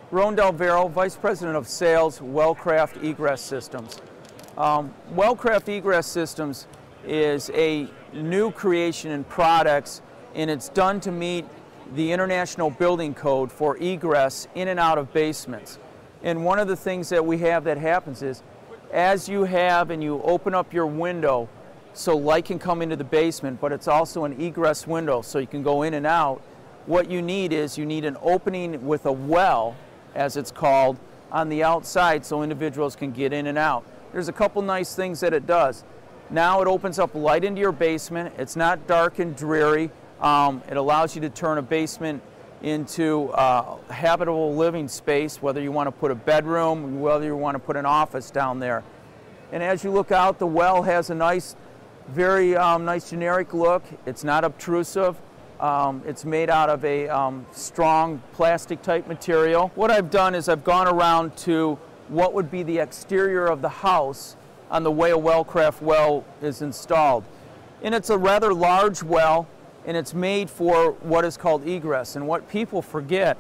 Ron Delvero, Vice President of Sales, Wellcraft Egress Systems. Wellcraft Egress Systems is a new creation in products, and it's done to meet the International Building Code for egress in and out of basements. And one of the things that we have that happens is, as you have and you open up your window so light can come into the basement, but it's also an egress window so you can go in and out, what you need is you need an opening with a well, as it's called, on the outside so individuals can get in and out. There's a couple nice things that it does. Now it opens up light into your basement. It's not dark and dreary. It allows you to turn a basement into a habitable living space, whether you want to put a bedroom, whether you want to put an office down there. And as you look out, the well has a nice, very nice generic look. It's not obtrusive. It's made out of a strong plastic type material. What I've done is I've gone around to what would be the exterior of the house on the way a Wellcraft well is installed. And it's a rather large well, and it's made for what is called egress. And what people forget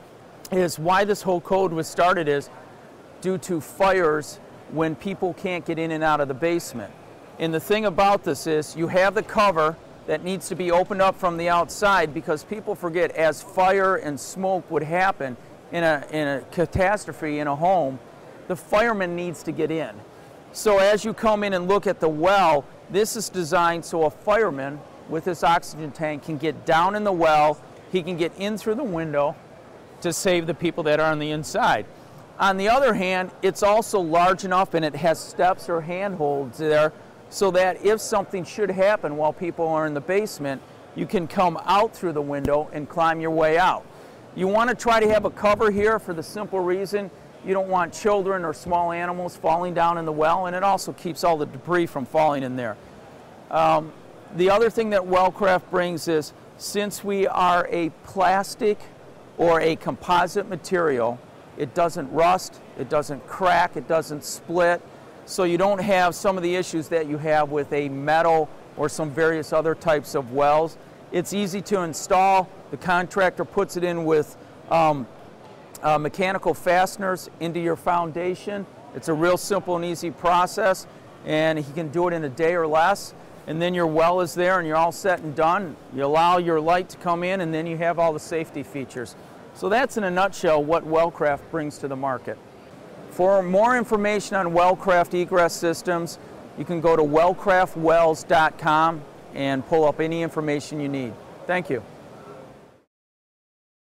is why this whole code was started is due to fires when people can't get in and out of the basement. And the thing about this is you have the cover that needs to be opened up from the outside, because people forget, as fire and smoke would happen in a catastrophe in a home, the fireman needs to get in. So as you come in and look at the well, this is designed so a fireman with this oxygen tank can get down in the well, he can get in through the window to save the people that are on the inside. On the other hand, it's also large enough, and it has steps or handholds there, so that if something should happen while people are in the basement, you can come out through the window and climb your way out. You want to try to have a cover here for the simple reason you don't want children or small animals falling down in the well, and it also keeps all the debris from falling in there. The other thing that Wellcraft brings is, since we are a plastic or a composite material, it doesn't rust, it doesn't crack, it doesn't split, so you don't have some of the issues that you have with a metal or some various other types of wells. It's easy to install. The contractor puts it in with mechanical fasteners into your foundation. It's a real simple and easy process, and he can do it in a day or less, and then your well is there and you're all set and done. You allow your light to come in, and then you have all the safety features. So that's in a nutshell what Wellcraft brings to the market. For more information on Wellcraft Egress Systems, you can go to wellcraftwells.com and pull up any information you need. Thank you.